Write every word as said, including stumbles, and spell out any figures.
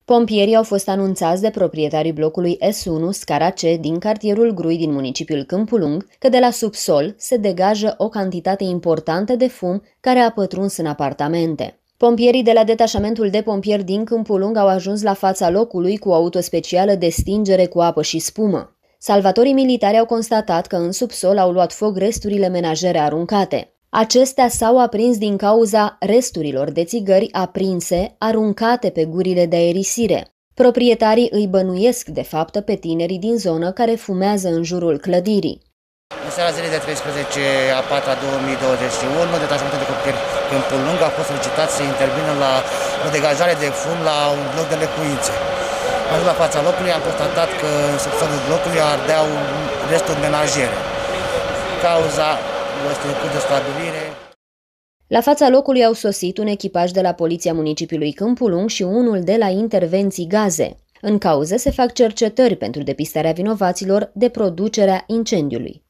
Pompierii au fost anunțați de proprietarii blocului S unu Scara C din cartierul Grui din municipiul Câmpul Lung că de la subsol se degajă o cantitate importantă de fum care a pătruns în apartamente. Pompierii de la detașamentul de pompieri din Câmpul Lung au ajuns la fața locului cu o auto specială de stingere cu apă și spumă. Salvatorii militari au constatat că în subsol au luat foc resturile menajere aruncate. Acestea s-au aprins din cauza resturilor de țigări aprinse, aruncate pe gurile de aerisire. Proprietarii îi bănuiesc de fapt pe tinerii din zonă care fumează în jurul clădirii. În seara zilei de treisprezece a patra două mii douăzeci și unu, detașamentul de pompieri Câmpul Lung a fost solicitat să intervină la o degajare de fum la un bloc de locuințe. Am ajuns la fața locului, am constatat că în subsolul blocului ardeau resturi menajere. Cauza este în curs de stabilire. La fața locului au sosit un echipaj de la Poliția Municipiului Câmpul Lung și unul de la Intervenții Gaze. În cauză se fac cercetări pentru depistarea vinovaților de producerea incendiului.